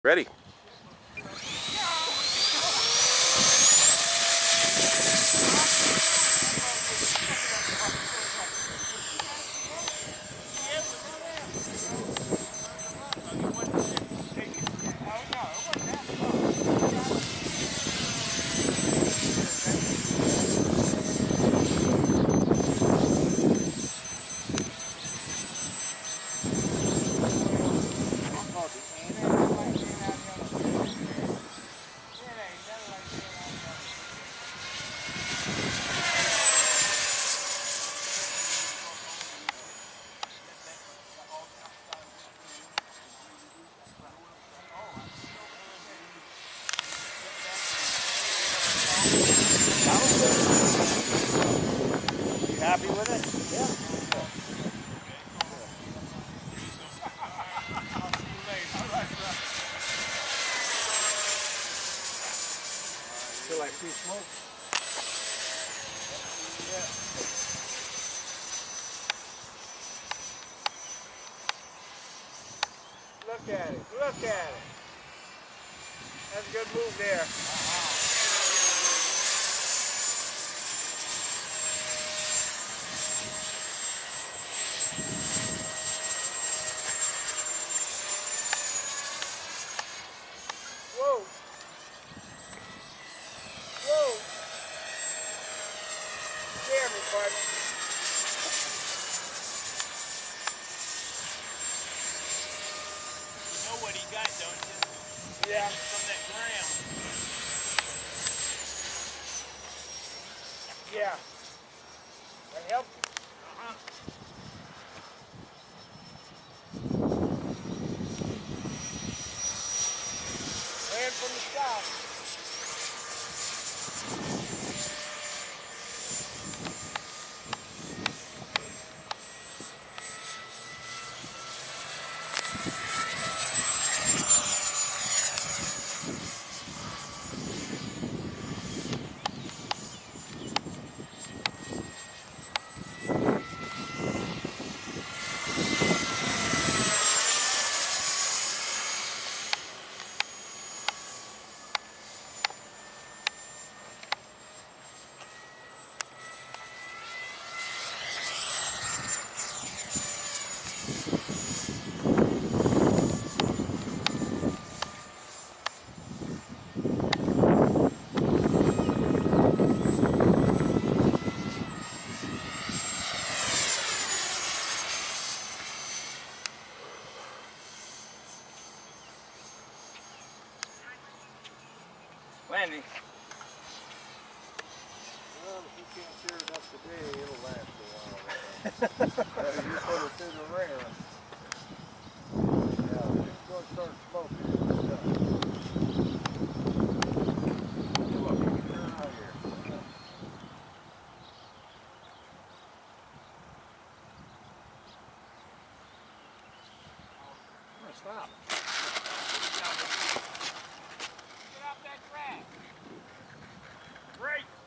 Ready. You happy with it? Yeah. Feel like free smoke? Yeah. Look at it. Look at it. That's a good move there. Whoa. Whoa. Scare me, partner. You know what he got, don't you? Yeah. From that ground. Yeah. That helped you. Uh-huh. Land from the sky. Landing. Well, if you can't tear it up today, it'll last a while. You put it through the ringer. Yeah, it's going to start smoking. It's done. Look, you can turn out here. Stop. Get out that track. Right.